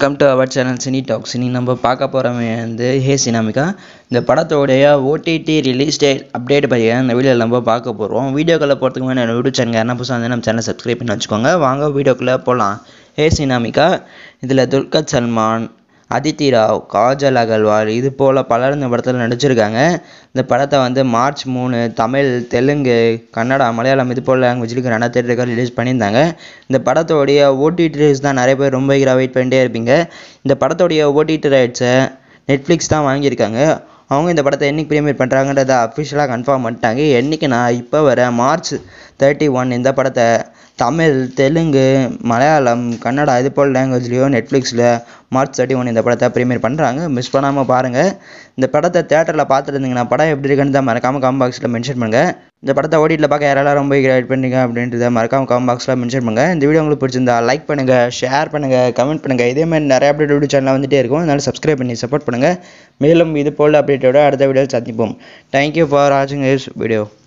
Welcome to our channel cine talks. இன்னைக்கு நம்ம பார்க்க போகிறோமே வந்து ஹே சினாமிகா. இந்த படத்தோடைய ஓடிடி ரிலீஸ் டேட் அப்டேட் பற்றி இந்த வீடியோவில் நம்ம பார்க்க போகிறோம். வீடியோக்குள்ளே போகிறதுக்கு முன்னாடி என்னோட யூடியூப் சேனல் என்ன புதுசாக வந்து நம்ம சேனல் சப்ஸ்கிரைப் பண்ணி வச்சுக்கோங்க. வாங்க வீடியோக்குள்ளே போகலாம். ஹே சினாமிகா இதில் துல்கர் சல்மான், அதித்தி ராவ், காஜல் அகர்வால் இது போல் பலர் இந்த படத்தில் நடிச்சிருக்காங்க. இந்த படத்தை வந்து மார்ச் 3 தமிழ், தெலுங்கு, கன்னடா, மலையாளம் இது போல் லாங்குவேஜுக்கு நல்லா தேட்டருக்கு ரிலீஸ் பண்ணியிருந்தாங்க. இந்த படத்தோடைய ஓடிடி ரைட்ஸ் தான் நிறைய பேர் ரொம்ப வெயிட் பண்ணிட்டே இருப்பீங்க. இந்த படத்தோடைய ஓடிடி ரைட்ஸை நெட்ஃப்ளிக்ஸ் தான் வாங்கியிருக்காங்க. அவங்க இந்த படத்தை என்றைக்கு ப்ரீமியர் பண்ணுறாங்கன்றதை அஃபிஷியலாக கன்ஃபார்ம் பண்ணிட்டாங்க. என்றைக்குன்னா இப்போ வர மார்ச் 31 இந்த படத்தை தமிழ், தெலுங்கு, மலையாளம், கன்னடா இது போல் லாங்குவேஜ்லேயும் நெட்ஃப்ளிக்ஸில் மார்ச் 31 இந்த படத்தை ப்ரீமியர் பண்ணுறாங்க. மிஸ் பண்ணாமல் பாருங்கள். இந்த படத்தை தேட்டரில் பார்த்துட்டு இருந்தீங்கன்னா படம் எப்படி இருக்குன்னு தான் மறக்காமல் கமெண்ட் பாக்ஸில் மென்ஷன் பண்ணுங்கள். இந்த படத்தை ஓடிடியில் பார்க்க யாரெல்லாம் ரொம்ப வெயிட் பண்ணுறீங்க அப்படின்றத மறக்காமல் கமெண்ட் பாக்ஸில் மென்ஷன் பண்ணுங்கள். இந்த வீடியோ உங்களுக்கு பிடிச்சிருந்தா லைக் பண்ணுங்கள், ஷேர் பண்ணுங்கள், கமெண்ட் பண்ணுங்கள். இதேமாதிரி நிறைய அப்டேட் வீடியோ சேனலில் வந்துட்டே இருக்கும். அதனால் சப்ஸ்கிரைப் பண்ணி சப்போர்ட் பண்ணுங்கள். மேலும் இது போல் அப்டேட்டோட அடுத்த வீடியோவில் சந்திப்போம். தேங்க்யூ ஃபார் வாட்சிங் திஸ் வீடியோ.